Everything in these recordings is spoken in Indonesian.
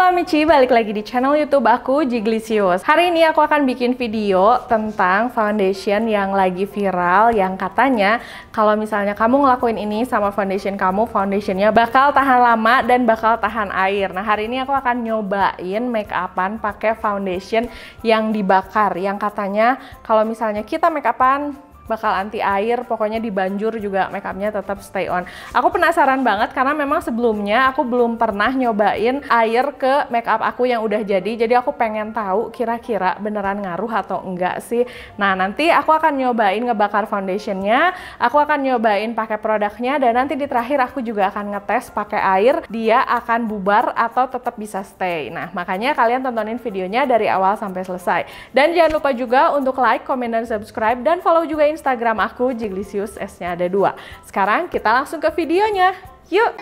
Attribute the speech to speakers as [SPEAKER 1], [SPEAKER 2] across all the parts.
[SPEAKER 1] Halo Michi, balik lagi di channel YouTube aku, Jiglisius. Hari ini aku akan bikin video tentang foundation yang lagi viral, yang katanya kalau misalnya kamu ngelakuin ini sama foundation kamu, foundationnya bakal tahan lama dan bakal tahan air. Nah, hari ini aku akan nyobain make upan pakai foundation yang dibakar, yang katanya kalau misalnya kita make upan bakal anti air, pokoknya di banjur juga makeupnya tetap stay on. Aku penasaran banget karena memang sebelumnya aku belum pernah nyobain air ke makeup aku yang udah jadi aku pengen tahu kira-kira beneran ngaruh atau enggak sih. Nah, nanti aku akan nyobain ngebakar foundationnya, aku akan nyobain pakai produknya, dan nanti di terakhir aku juga akan ngetes pakai air, dia akan bubar atau tetap bisa stay. Nah, makanya kalian tontonin videonya dari awal sampai selesai. Dan jangan lupa juga untuk like, comment, dan subscribe, dan follow juga Instagram aku, Jiglisius, S-nya ada 2. Sekarang kita langsung ke videonya. Yuk!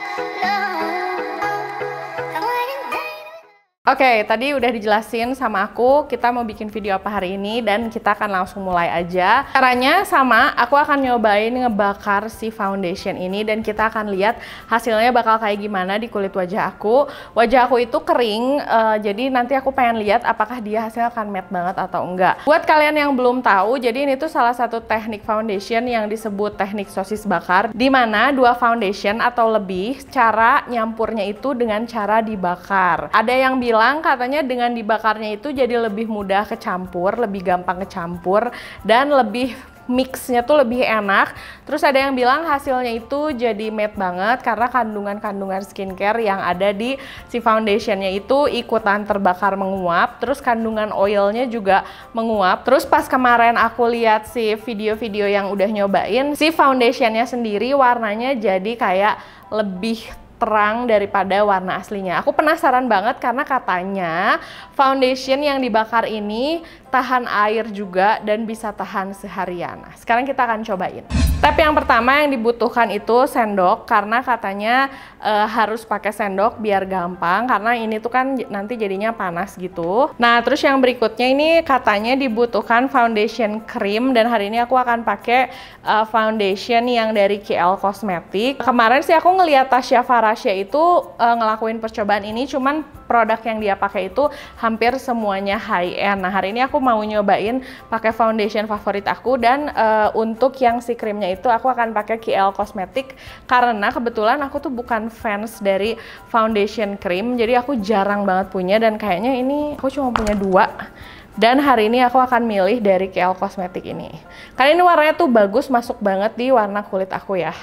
[SPEAKER 1] Oke, tadi udah dijelasin sama aku kita mau bikin video apa hari ini, dan kita akan langsung mulai aja. Caranya sama, aku akan nyobain ngebakar si foundation ini, dan kita akan lihat hasilnya bakal kayak gimana di kulit wajah aku. Wajah aku itu kering, jadi nanti aku pengen lihat apakah dia hasilnya akan matte banget atau enggak. Buat kalian yang belum tahu, jadi ini tuh salah satu teknik foundation yang disebut teknik sosis bakar, dimana 2 foundation atau lebih cara nyampurnya itu dengan cara dibakar. Ada yang bilang katanya dengan dibakarnya itu jadi lebih mudah kecampur, lebih gampang kecampur, dan lebih mixnya tuh lebih enak. Terus ada yang bilang hasilnya itu jadi matte banget karena kandungan-kandungan skincare yang ada di si foundationnya itu ikutan terbakar menguap, terus kandungan oilnya juga menguap. Terus pas kemarin aku lihat si video-video yang udah nyobain, si foundationnya sendiri warnanya jadi kayak lebih terang daripada warna aslinya. Aku penasaran banget karena katanya foundation yang dibakar ini tahan air juga dan bisa tahan seharian. Nah, sekarang kita akan cobain. Step yang pertama yang dibutuhkan itu sendok, karena katanya harus pakai sendok biar gampang, karena ini tuh kan nanti jadinya panas gitu. Nah, terus yang berikutnya ini katanya dibutuhkan foundation cream, dan hari ini aku akan pakai foundation yang dari KL Cosmetics. Kemarin sih aku ngeliat Tasya Farasya itu ngelakuin percobaan ini, cuman produk yang dia pakai itu hampir semuanya high end. Nah, hari ini aku mau nyobain pakai foundation favorit aku, dan untuk yang si krimnya itu aku akan pakai KL Cosmetics karena kebetulan aku tuh bukan fans dari foundation cream, jadi aku jarang banget punya, dan kayaknya ini aku cuma punya 2. Dan hari ini aku akan milih dari KL Cosmetics ini. Karena ini warnanya tuh bagus, masuk banget di warna kulit aku ya.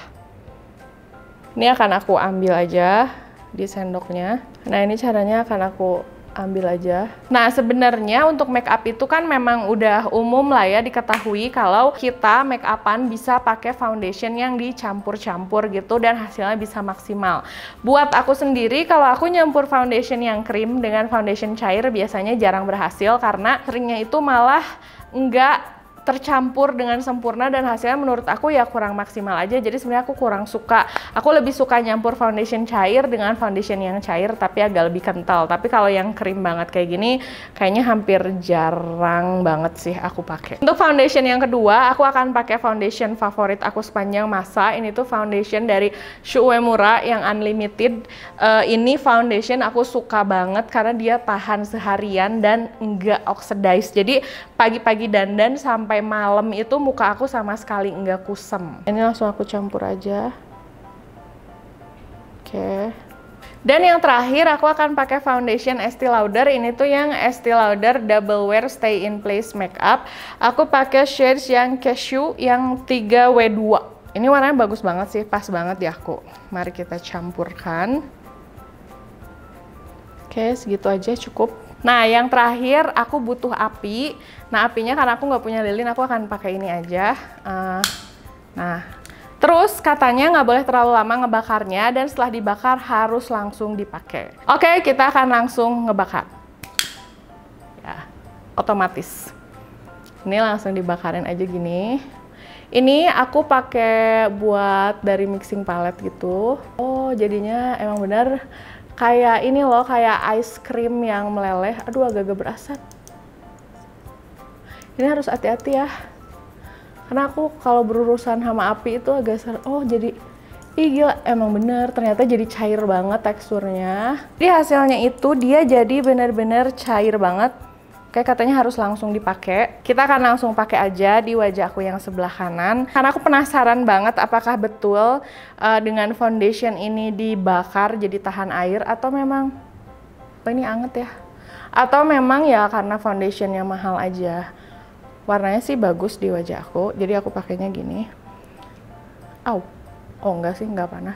[SPEAKER 1] Ini akan aku ambil aja di sendoknya. Nah, ini caranya akan aku ambil aja. Nah, sebenarnya untuk make up itu kan memang udah umum lah ya diketahui kalau kita make upan bisa pakai foundation yang dicampur-campur gitu dan hasilnya bisa maksimal. Buat aku sendiri, kalau aku nyampur foundation yang krim dengan foundation cair biasanya jarang berhasil karena seringnya itu malah enggak tercampur dengan sempurna, dan hasilnya menurut aku ya kurang maksimal aja. Jadi sebenarnya aku kurang suka. Aku lebih suka nyampur foundation cair dengan foundation yang cair tapi agak lebih kental. Tapi kalau yang krim banget kayak gini kayaknya hampir jarang banget sih aku pakai. Untuk foundation yang kedua, aku akan pakai foundation favorit aku sepanjang masa. Ini tuh foundation dari Shu Uemura yang unlimited. Ini foundation aku suka banget karena dia tahan seharian dan enggak oxidize. Jadi pagi-pagi dandan sampai malam itu muka aku sama sekali enggak kusam. Ini langsung aku campur aja. Oke. Dan yang terakhir aku akan pakai foundation Estee Lauder. Ini tuh yang Estee Lauder Double Wear Stay in Place Makeup. Aku pakai shades yang Cashew yang 3W2. Ini warnanya bagus banget sih, pas banget di aku. Mari kita campurkan. Oke, segitu aja cukup. Nah, yang terakhir aku butuh api. Nah, apinya karena aku nggak punya lilin, aku akan pakai ini aja. Nah, terus katanya nggak boleh terlalu lama ngebakarnya, dan setelah dibakar harus langsung dipakai. Oke, kita akan langsung ngebakar. Ya, otomatis. Ini langsung dibakarin aja gini. Ini aku pakai buat dari mixing palette gitu. Oh, jadinya emang bener kayak ini loh, kayak ice cream yang meleleh. Aduh, agak-agak berasap. Ini harus hati-hati ya. Karena aku kalau berurusan sama api itu agak oh, jadi Ih gila, emang bener, ternyata jadi cair banget teksturnya. Di hasilnya itu dia jadi bener-bener cair banget. Kayak katanya harus langsung dipakai. Kita akan langsung pakai aja di wajahku yang sebelah kanan. Karena aku penasaran banget apakah betul dengan foundation ini dibakar jadi tahan air atau memang ini anget ya. Atau memang ya karena foundationnya mahal aja. Warnanya sih bagus di wajah aku, jadi aku pakainya gini. Oh enggak sih, enggak panas.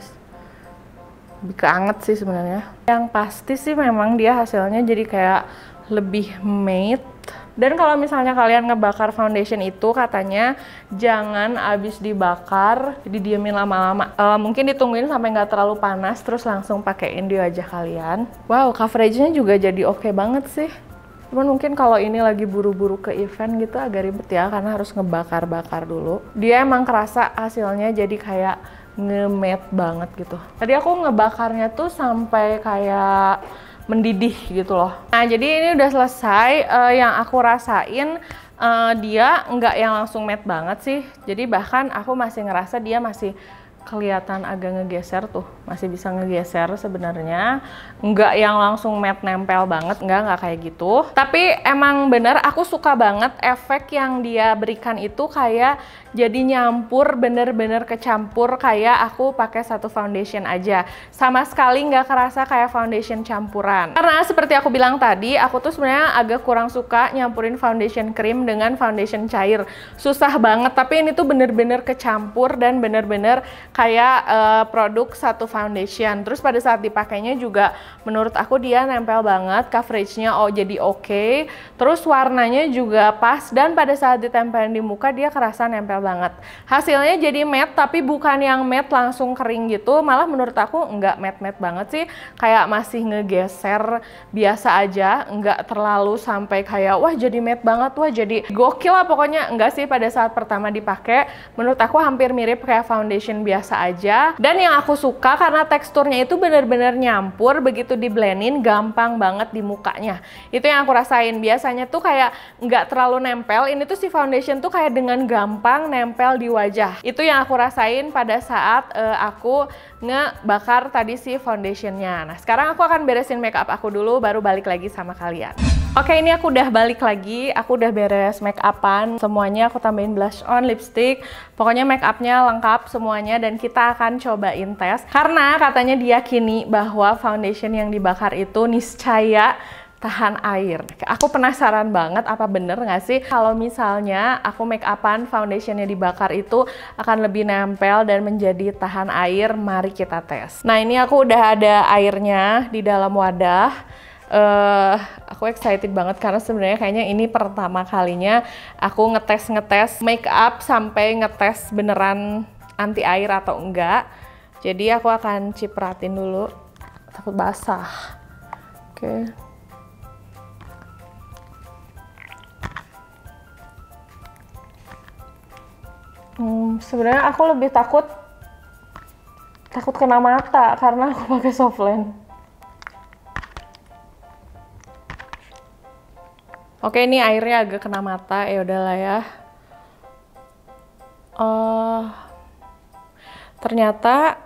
[SPEAKER 1] Lebih ke anget sih sebenarnya. Yang pasti sih memang dia hasilnya jadi kayak lebih matte. Dan kalau misalnya kalian ngebakar foundation itu katanya jangan abis dibakar, didiemin lama-lama. Mungkin ditungguin sampai nggak terlalu panas, terus langsung pakein di wajah kalian. Wow, coveragenya juga jadi oke banget sih. Cuman mungkin kalau ini lagi buru-buru ke event gitu agak ribet ya, karena harus ngebakar-bakar dulu. Dia emang kerasa hasilnya jadi kayak nge-matte banget gitu. Tadi aku ngebakarnya tuh sampai kayak mendidih gitu loh. Nah jadi ini udah selesai. Yang aku rasain dia nggak yang langsung matte banget sih. Jadi bahkan aku masih ngerasa dia masih kelihatan agak ngegeser tuh, masih bisa ngegeser sebenarnya, nggak yang langsung matte nempel banget, nggak kayak gitu. Tapi emang bener aku suka banget efek yang dia berikan itu, kayak jadi nyampur, bener-bener kecampur kayak aku pakai satu foundation aja, sama sekali nggak kerasa kayak foundation campuran. Karena seperti aku bilang tadi, aku tuh sebenarnya agak kurang suka nyampurin foundation cream dengan foundation cair, susah banget. Tapi ini tuh bener-bener kecampur dan bener-bener kayak produk satu foundation. Terus pada saat dipakainya juga menurut aku dia nempel banget, coveragenya jadi oke. Terus warnanya juga pas, dan pada saat ditempelin di muka dia kerasa nempel banget. Hasilnya jadi matte, tapi bukan yang matte langsung kering gitu, malah menurut aku nggak matte-matte banget sih, kayak masih ngegeser biasa aja, nggak terlalu sampai kayak wah jadi matte banget, wah jadi gokil lah pokoknya. Enggak sih, pada saat pertama dipakai menurut aku hampir mirip kayak foundation biasa aja. Dan yang aku suka karena teksturnya itu bener-bener nyampur, begitu di blendin gampang banget di mukanya. Itu yang aku rasain. Biasanya tuh kayak nggak terlalu nempel, ini tuh si foundation tuh kayak dengan gampang nempel di wajah. Itu yang aku rasain pada saat aku ngebakar tadi si foundationnya. Nah sekarang aku akan beresin makeup aku dulu, baru balik lagi sama kalian. Oke, ini aku udah balik lagi, aku udah beres make upan semuanya, aku tambahin blush on, lipstick, pokoknya make upnya lengkap semuanya, dan kita akan cobain tes. Karena katanya diyakini bahwa foundation yang dibakar itu niscaya tahan air. Aku penasaran banget apa bener nggak sih kalau misalnya aku make upan foundationnya dibakar itu akan lebih nempel dan menjadi tahan air. Mari kita tes. Nah ini aku udah ada airnya di dalam wadah. Aku excited banget karena sebenarnya kayaknya ini pertama kalinya aku ngetes make up sampai ngetes beneran anti air atau enggak. Jadi aku akan cipratin dulu, takut basah. Oke. Sebenarnya aku lebih takut kena mata karena aku pakai softland. Oke, ini airnya agak kena mata, ya udahlah ya. Ternyata,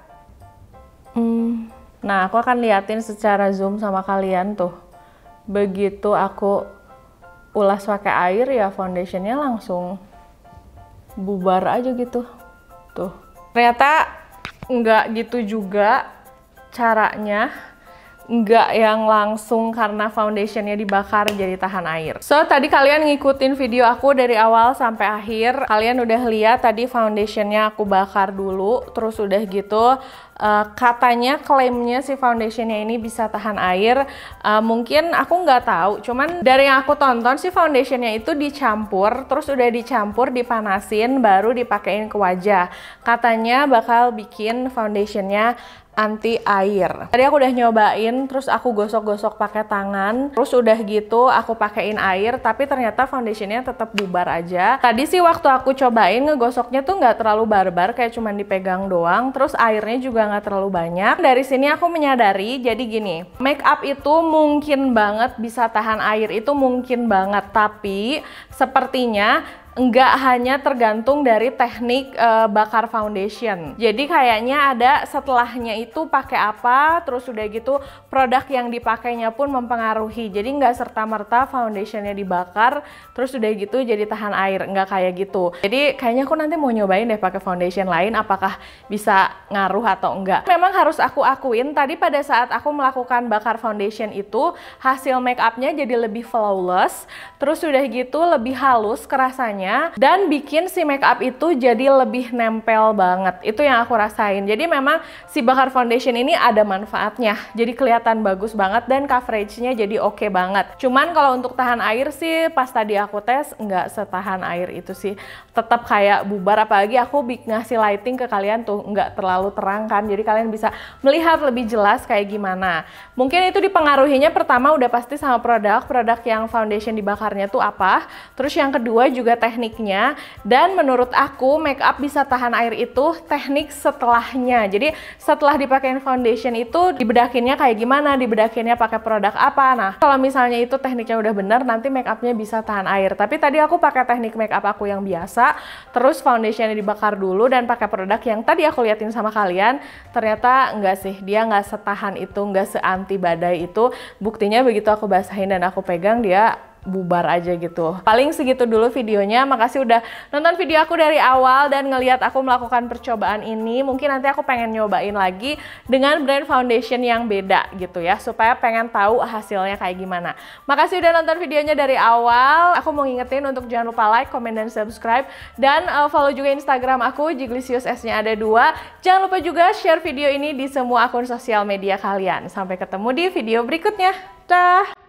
[SPEAKER 1] nah aku akan liatin secara zoom sama kalian tuh. Begitu aku ulas pakai air ya foundationnya langsung bubar aja gitu. Tuh. Ternyata nggak gitu juga caranya. Nggak yang langsung karena foundationnya dibakar jadi tahan air. So tadi kalian ngikutin video aku dari awal sampai akhir, kalian udah lihat tadi foundationnya aku bakar dulu, terus udah gitu katanya klaimnya si foundationnya ini bisa tahan air. Mungkin aku nggak tahu, cuman dari yang aku tonton si foundationnya itu dicampur, terus udah dicampur dipanasin baru dipakein ke wajah. Katanya bakal bikin foundationnya anti air. Tadi aku udah nyobain, terus aku gosok-gosok pakai tangan, terus udah gitu aku pakein air, tapi ternyata foundationnya tetap bubar aja. Tadi sih waktu aku cobain ngegosoknya tuh nggak terlalu barbar, kayak cuman dipegang doang, terus airnya juga nggak terlalu banyak. Dari sini aku menyadari, jadi gini, make up itu mungkin banget bisa tahan air, itu mungkin banget, tapi sepertinya nggak hanya tergantung dari teknik bakar foundation. Jadi kayaknya ada setelahnya itu pakai apa, terus udah gitu produk yang dipakainya pun mempengaruhi. Jadi nggak serta-merta foundationnya dibakar, terus udah gitu jadi tahan air, nggak kayak gitu. Jadi kayaknya aku nanti mau nyobain deh pakai foundation lain, apakah bisa ngaruh atau enggak. Memang harus aku akuin, tadi pada saat aku melakukan bakar foundation itu, hasil make upnya jadi lebih flawless, terus udah gitu lebih halus kerasanya, dan bikin si make up itu jadi lebih nempel banget. Itu yang aku rasain. Jadi memang si bakar foundation ini ada manfaatnya. Jadi kelihatan bagus banget dan coveragenya jadi oke banget. Cuman kalau untuk tahan air sih pas tadi aku tes nggak setahan air itu sih. Tetap kayak bubar, apalagi aku ngasih lighting ke kalian tuh nggak terlalu terang kan. Jadi kalian bisa melihat lebih jelas kayak gimana. Mungkin itu dipengaruhinya pertama udah pasti sama produk yang foundation dibakarnya tuh apa. Terus yang kedua juga tekniknya, dan menurut aku make up bisa tahan air itu teknik setelahnya. Jadi setelah dipakein foundation itu dibedakinnya kayak gimana, dibedakinnya pakai produk apa. Nah kalau misalnya itu tekniknya udah bener, nanti make upnya bisa tahan air. Tapi tadi aku pakai teknik make up aku yang biasa, terus foundationnya dibakar dulu dan pakai produk yang tadi aku liatin sama kalian, ternyata enggak sih, dia nggak setahan itu, nggak se-anti badai itu. Buktinya begitu aku basahin dan aku pegang, dia bubar aja gitu. Paling segitu dulu videonya. Makasih udah nonton video aku dari awal dan ngeliat aku melakukan percobaan ini. Mungkin nanti aku pengen nyobain lagi dengan brand foundation yang beda gitu ya, supaya pengen tahu hasilnya kayak gimana. Makasih udah nonton videonya dari awal. Aku mau ngingetin untuk jangan lupa like, comment, dan subscribe, dan follow juga Instagram aku, Jiglisius, S-nya ada 2. Jangan lupa juga share video ini di semua akun sosial media kalian. Sampai ketemu di video berikutnya. Dah.